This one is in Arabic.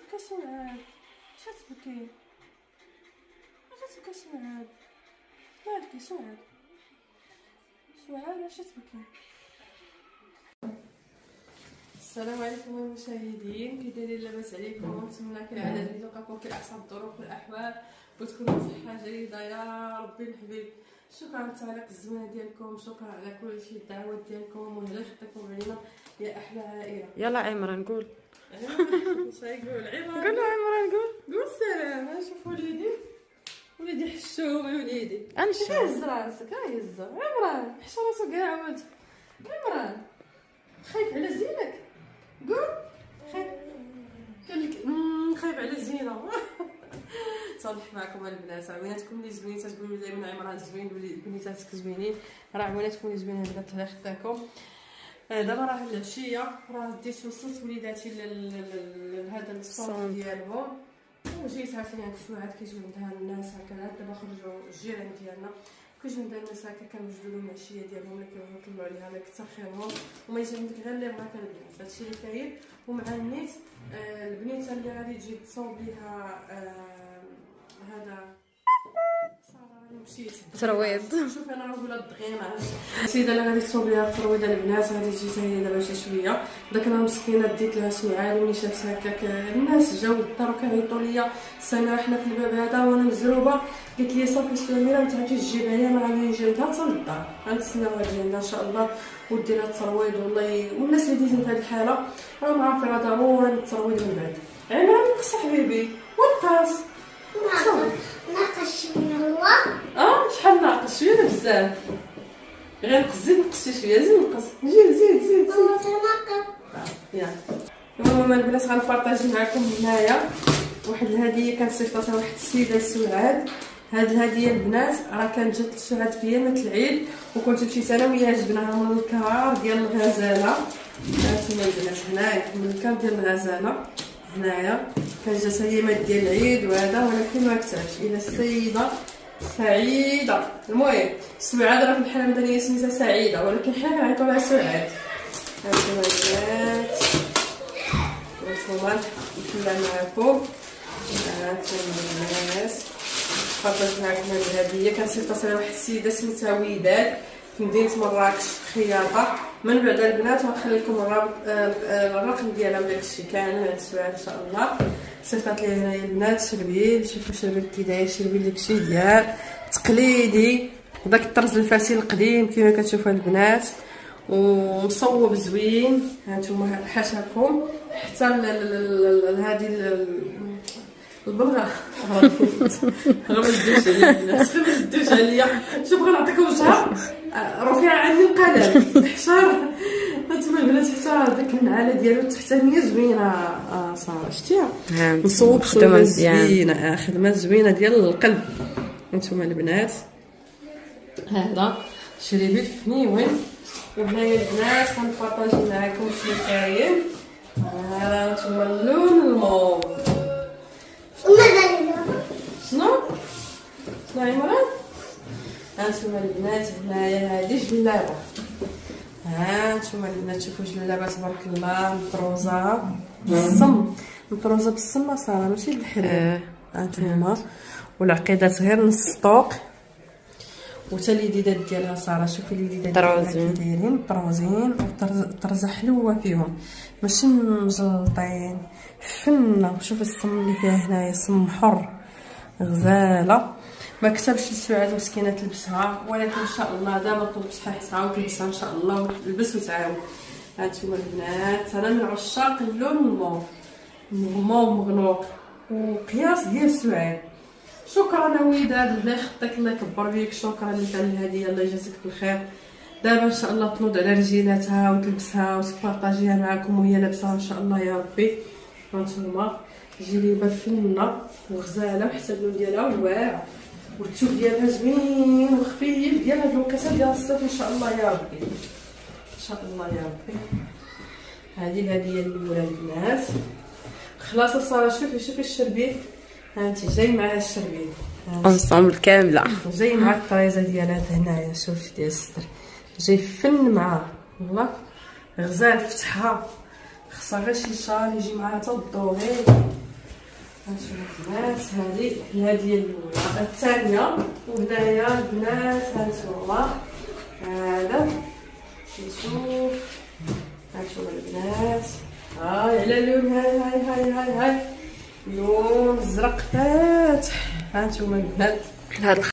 تبكي سعاد؟ علاش تبكي؟ علاش تبكي سعاد؟ مالك سعاد؟ سعاد علاش تبكي؟ السلام عليكم المشاهدين، كي دايرين؟ لاباس عليكم؟ نتمنى كالعاده تلقاكم في احسن الظروف والاحوال وتكونوا بصحه جيده يا ربي الحبيب. شكرا على التعليق الزوين ديالكم، شكرا على كل شيء، الدعوات ديالكم وهلا خطيكم علينا يا احلى عائله. يلا عمران قول. واش غايقول عمران؟ قول عمران قول السلام. شوف وليدي حشوم يا وليدي. انشا هز راسك، هز عمران، حش راسك كاع ولد عمران. خايف على زينك؟ قول خايف. قالك خايف على زينه. صالح معكم البنات، عويناتكم اللي زوينين تقولوا دائما عمران زوين، بنيتاتك زوينين، راه عويناتكم اللي زوينين بدات على خداكم. دابا راه العشيه، راه ديت وصلت وليداتي لهذا الصوت ديالهم وجيت عاوتاني عند سعاد كيجيو عندها الناس هكا. دابا خرجوا الجيران ديالنا كيجيو عندها الناس هكا كنوجدوا لهم العشيه ديالهم اللي كيطلعوا عليها الله يكثر خيرهم، وما يجي عندك غير اللي بغاك البنات. هادشي اللي كاين. ومع النيت البنيته اللي غادي تجي تصاوب ليها هذا مشيت ترويض. شوف انا نقولها الدغيناج. السيده اللي غادي تصوب ليها الترويضه البنات غادي تجي حتى هي دابا شي شويه. داك انا مسكينه ديت لها سعاد ملي شافت هكاك الناس جاو للدار وكيعيطوا ليا سامعه حنا في الباب هذا وانا مزروبه. قالت لي صافي سميره ما تعاوديش تجيبها ليا، ما غادي نجي عندها حتى للدار، غنتسناوها تجي عندها ان شاء الله ودير لها الترويض. والناس اللي ديتهم في هذه الحاله راهم عارفين راه ضروري الترويض من بعد. عمران نقص حبيبي ونقص ناقص هو شحال ناقص؟ شويه بزاف. غير نقص، زيد نقص شويه، زيد نقص، زيد يلا. المهم البنات غنبارطاجي معكم هنايا واحد الهديه كانت صيفطتها واحد السيده لسعاد. هاد الهديه البنات راه كانت جات لسعاد في يامات العيد وكنت مشيت انا وياها جبناها من الكار ديال الغزاله. هانتوما البنات هنايا من الكار ديال الغزاله هنايا كانت جات يامات ديال العيد وهذا، ولكن ما كتبش الى السيده سعيده. المهم سعاد راه في الحاله المدنيه سميتها سعيده ولكن حنا كنعيطوا لها سعاد. هانتوما البنات والفومان نحلها معكم. هانتوما البنات بارطاجيت معكم هاد الهديه كانت صيفطتها واحد السيده سميتها وداد في مدينه مراكش خياطه. من بعد البنات غنخلي لكم الرقم ديالها وداكشي كامل عند سعاد ان شاء الله. صيفطات لي هنايا البنات شربيل. شوفوا شربيل كي داير، شربيل داكشي ديال تقليدي بداك الطرز الفاسي القديم كما كتشوفوا البنات ومصوب زوين. هانتوما حاشاكم حتى هذه البلغه غير ما تدوش عليا البنات، غير ما تدوش عليا. شوف غنعطيكم وجهها رفيعه عندي القلم حشار. هانتوما البنات حتى داك النعاله ديالو التحتانيه زوينه صافي شتيها مصوب خدمه زوينه، خدمه زوينه ديال القلب. هانتوما البنات هذا شريبيل فنيوين. وهنايا البنات غنبارطاجي معكم شنو كاين. هانتوما اللون الموف. شنو عمران؟ هانتوما البنات هنايا هادي جلابه. هانتوما البنات شوفوا جلابه تبارك الله مطروزه بالصم، مطروزه بالصم صراحه ماشي بالحرير. هانتوما والعقيدات غير نص طوق وتا اليديدات ديالها صراحه شوفي اليديدات ديالها دايرين مطروزين وطرزه حلوه فيهم ماشي مجلطين فنه. شوف الصم اللي فيها هنايا صم حر غزاله. ما كتبش لسعاد مسكينه تلبسها ولكن ان شاء الله دابا طلبت حياتها وتلبسها ان شاء الله وتلبس وتعاود. هانتوما البنات انا من عشاق اللون الموف مغنوق وقياس ديال سعاد. شكرا وداد الله يخطيك الله يكبر بيك. شكرا لك على الهديه الله يجازيك بالخير. دابا ان شاء الله تنوض على رجيناتها وتلبسها وتبارطاجيها معكم وهي لابسه ان شاء الله يا ربي. هانتوما جليبه فنه وغزاله وحتى اللون ديالها واعر والثوب ديالها زوين وخفيف ديال هاد الوقيته ديال الصيف ان شاء الله يا ربي، ان شاء الله يا ربي. هذه الهديه الاولى البنات خلاص الصراحه. شوفي الشربيل هانتي جاي معها الشربيل انصامبل كامله جاي مع الطريزه ديالها هنايا. شوفي ديال الستر جاي فن معاه والله غزال فتحها خصها غير شي شال يجي معاها حتى الدوغي هانتوما البنات هذه الهديه الاولى. الثانيه وهنايا البنات هانتوما هذا نشوف. هانتوما البنات هاي على لون هاي لون زرق فاتح. هانتوما البنات هاد